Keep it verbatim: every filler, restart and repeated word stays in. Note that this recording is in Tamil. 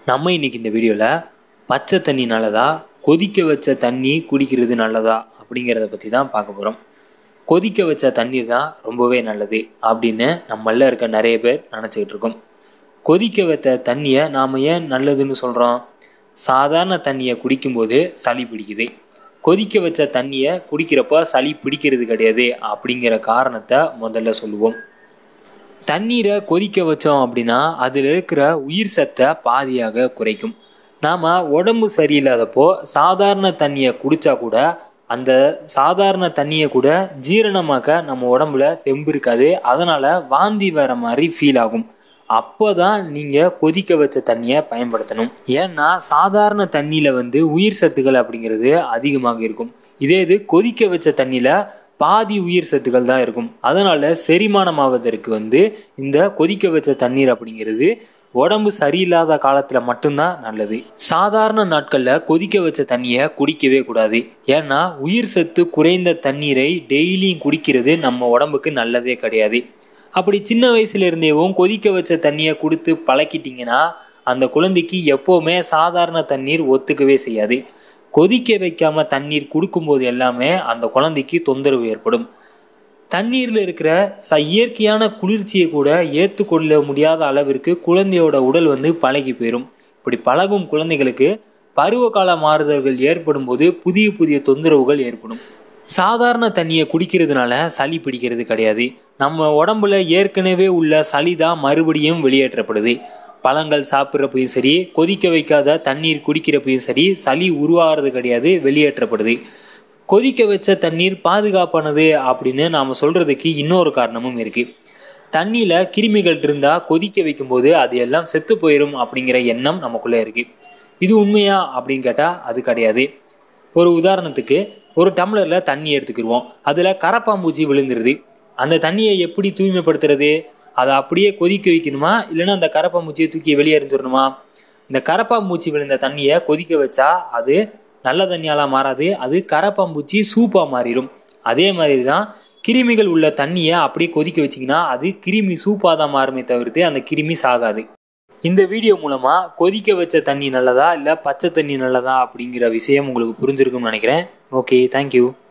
நம்ம இன்னைக்கு இந்த வீடியோவில் பச்சை தண்ணி நல்லதா, கொதிக்க வச்ச தண்ணி குடிக்கிறது நல்லதா அப்படிங்கிறத பற்றி தான் பார்க்க போகிறோம். கொதிக்க வச்ச தண்ணீர் தான் ரொம்பவே நல்லது அப்படின்னு நம்மள இருக்க நிறைய பேர் நினச்சிக்கிட்டு இருக்கோம். கொதிக்க வைத்த தண்ணியை நாம் ஏன் நல்லதுன்னு சொல்கிறோம்? சாதாரண தண்ணியை குடிக்கும்போது சளி பிடிக்குது, கொதிக்க வச்ச தண்ணியை குடிக்கிறப்ப சளி பிடிக்கிறது கிடையாது அப்படிங்கிற காரணத்தை முதல்ல சொல்லுவோம். தண்ணீரை கொதிக்க வச்சோம் அப்படின்னா அதில் இருக்கிற உயிர் சத்தை பாதியாக குறைக்கும். நாம் உடம்பு சரியில்லாதப்போ சாதாரண தண்ணியை குடித்தா கூட அந்த சாதாரண தண்ணியை கூட ஜீரணமாக்க நம்ம உடம்புல தெம்பு இருக்காது, அதனால் வாந்தி வர மாதிரி ஃபீல் ஆகும். அப்போ தான் நீங்கள் கொதிக்க வச்ச தண்ணியை பயன்படுத்தணும். ஏன்னா சாதாரண தண்ணியில் வந்து உயிர் சத்துக்கள் அப்படிங்கிறது அதிகமாக இருக்கும். இதே இது கொதிக்க வச்ச தண்ணியில் பாதி உயிர் சத்துக்கள் தான் இருக்கும். அதனால் செரிமானம் ஆவதற்கு வந்து இந்த கொதிக்க வச்ச தண்ணீர் அப்படிங்கிறது உடம்பு சரியில்லாத காலத்தில் மட்டும்தான் நல்லது. சாதாரண நாட்களில் கொதிக்க வச்ச தண்ணியை குடிக்கவே கூடாது. ஏன்னா உயிர் சத்து குறைந்த தண்ணீரை டெய்லியும் குடிக்கிறது நம்ம உடம்புக்கு நல்லதே கிடையாது. அப்படி சின்ன வயசுலேருந்தேவும் கொதிக்க வச்ச தண்ணியை கொடுத்து பழக்கிட்டிங்கன்னா அந்த குழந்தைக்கு எப்போவுமே சாதாரண தண்ணீர் ஒத்துக்கவே செய்யாது. கொதிக்க வைக்காமல் தண்ணீர் கொடுக்கும்போது எல்லாமே அந்த குழந்தைக்கு தொந்தரவு ஏற்படும். தண்ணீரில் இருக்கிற ச இயற்கையான குளிர்ச்சியை கூட ஏற்றுக்கொள்ள முடியாத அளவிற்கு குழந்தையோட உடல் வந்து பழகி போயிடும். இப்படி பழகும் குழந்தைகளுக்கு பருவகால மாறுதல்கள் ஏற்படும் போது புதிய புதிய தொந்தரவுகள் ஏற்படும். சாதாரண தண்ணியை குடிக்கிறதுனால சளி பிடிக்கிறது கிடையாது. நம்ம உடம்புல ஏற்கனவே உள்ள சளி தான் மறுபடியும் வெளியேற்றப்படுது. பழங்கள் சாப்பிட்றப்பையும் சரி, கொதிக்க வைக்காத தண்ணீர் குடிக்கிறப்பையும் சரி, சளி உருவாகிறது கிடையாது, வெளியேற்றப்படுது. கொதிக்க வச்ச தண்ணீர் பாதுகாப்பானது அப்படின்னு நாம் சொல்கிறதுக்கு இன்னொரு காரணமும் இருக்குது. தண்ணியில் கிருமிகள் இருந்தால் கொதிக்க வைக்கும்போது அது எல்லாம் செத்து போயிடும் அப்படிங்கிற எண்ணம் நமக்குள்ளே இருக்குது. இது உண்மையா அப்படின்னு கேட்டால் அது கிடையாது. ஒரு உதாரணத்துக்கு ஒரு டம்ளரில் தண்ணி எடுத்துக்கிடுவோம், அதில் கரப்பாம்பூச்சி விழுந்துருது. அந்த தண்ணியை எப்படி தூய்மைப்படுத்துறது? அதை அப்படியே கொதிக்க வைக்கணுமா, இல்லைன்னா அந்த கரப்பாம்பூச்சியை தூக்கி வெளியே எறிஞ்சிடணுமா? இந்த கரப்பாம்பூச்சி விழுந்த தண்ணியை கொதிக்க வச்சா அது நல்ல தண்ணியாலாம் மாறாது, அது கரப்பாம்பூச்சி சூப்பாக மாறிடும். அதே மாதிரி தான் கிருமிகள் உள்ள தண்ணியை அப்படியே கொதிக்க வச்சிங்கன்னா அது கிருமி சூப்பாக தான் மாறுமே தவிர்த்து அந்த கிருமி சாகாது. இந்த வீடியோ மூலமாக கொதிக்க வச்ச தண்ணி நல்லதா இல்லை பச்சை தண்ணி நல்லதா அப்படிங்கிற விஷயம் உங்களுக்கு புரிஞ்சிருக்கும்னு நினைக்கிறேன். Okay, thank you.